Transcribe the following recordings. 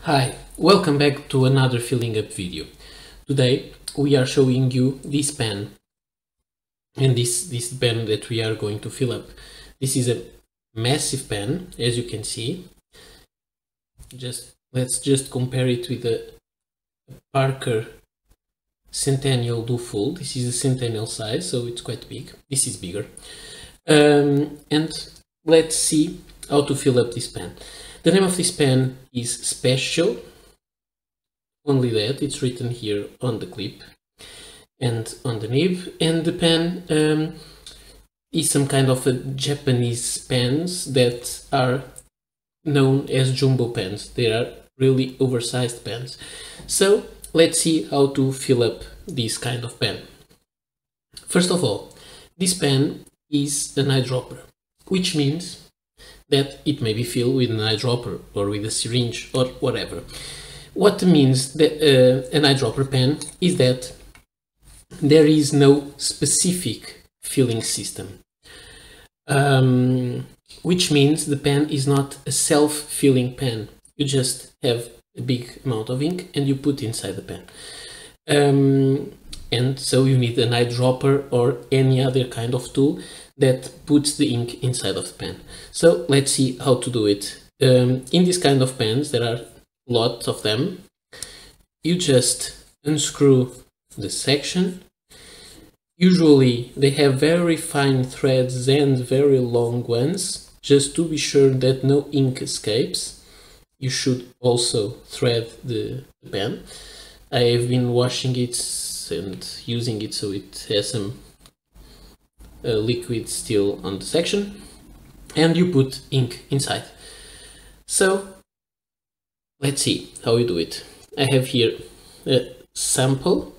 Hi, welcome back to another filling up video. Today we are showing you this pen and this pen that we are going to fill up. This is a massive pen, as you can see. Let's just compare it with the Parker Centennial Do Full. This is a Centennial size, so it's quite big. This is bigger. And let's see how to fill up this pen. The name of this pen is Special. Only that, it's written here on the clip and on the nib. And the pen is some kind of a Japanese pens that are known as jumbo pens. They are really oversized pens. So let's see how to fill up this kind of pen. First of all, this pen is an eyedropper, which means that it may be filled with an eyedropper or with a syringe or whatever. What means that, an eyedropper pen is that there is no specific filling system, which means the pen is not a self-filling pen. You just have a big amount of ink and you put inside the pen. And so you need an eyedropper or any other kind of tool that puts the ink inside of the pen. So let's see how to do it. In this kind of pens, there are lots of them. You just unscrew the section. Usually they have very fine threads and very long ones, just to be sure that no ink escapes. You should also thread the pen. I have been washing it and using it, so it has some liquid still on the section, and you put ink inside. So let's see how you do it. I have here a sample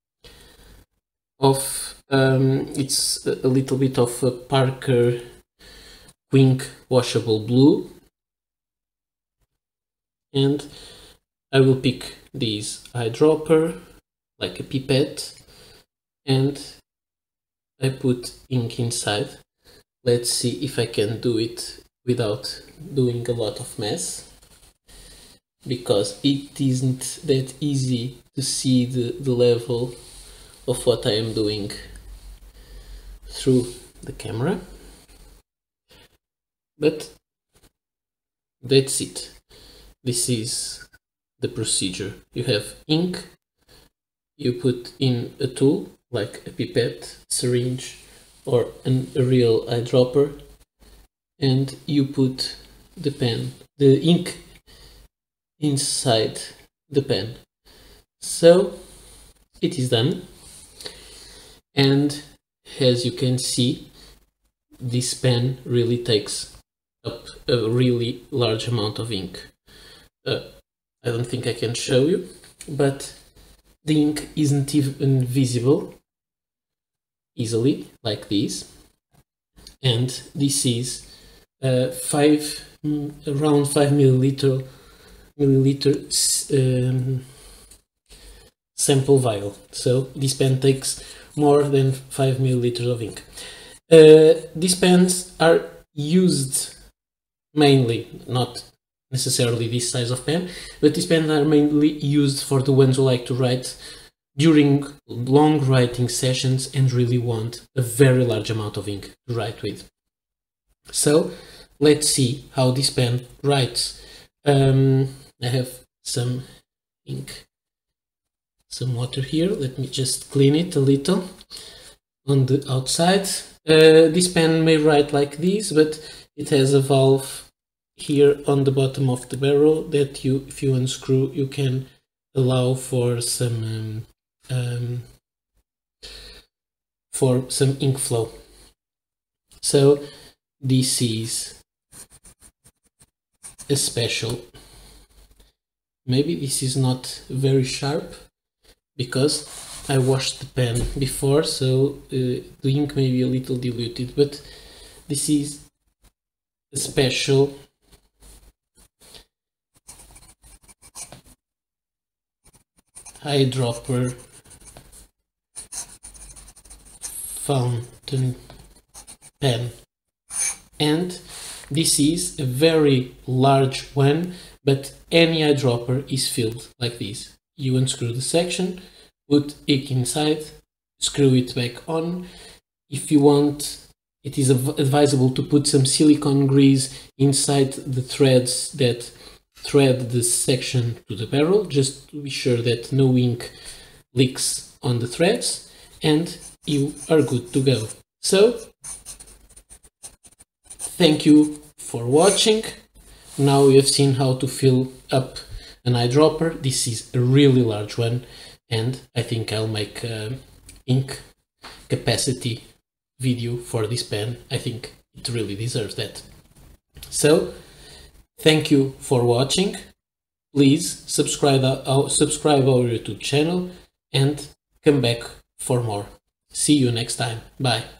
of it's a little bit of a Parker Wink washable blue, and I will pick this eyedropper like a pipette and I put ink inside. Let's see if I can do it without doing a lot of mess, because it isn't that easy to see the level of what I am doing through the camera. But that's it. This is the procedure. You have ink, you put in a tool like a pipette, syringe, or a real eyedropper, and you put the ink inside the pen. So it is done, and as you can see, this pen really takes up a really large amount of ink. I don't think I can show you, but the ink isn't even visible easily like this, and this is around 5 milliliter sample vial. So this pen takes more than 5 milliliters of ink. These pens are used mainly, not necessarily this size of pen, but these pens are mainly used for the ones who like to write during long writing sessions and really want a very large amount of ink to write with. So let's see how this pen writes. I have some ink, some water here. Let me just clean it a little on the outside. This pen may write like this, but it has a valve here on the bottom of the barrel that if you unscrew, you can allow for some ink flow. So this is a Special. Maybe this is not very sharp because I washed the pen before, so the ink may be a little diluted, but this is a Special eyedropper fountain pen, and This is a very large one, but any eyedropper is filled like this. You unscrew the section, put it inside, screw it back on. If you want, it is advisable to put some silicone grease inside the threads that thread the section to the barrel, just to be sure that no ink leaks on the threads, and you are good to go. So, thank you for watching. Now you have seen how to fill up an eyedropper. This is a really large one, and I think I'll make ink capacity video for this pen. I think it really deserves that. So, thank you for watching. Please subscribe our YouTube channel and come back for more. See you next time. Bye.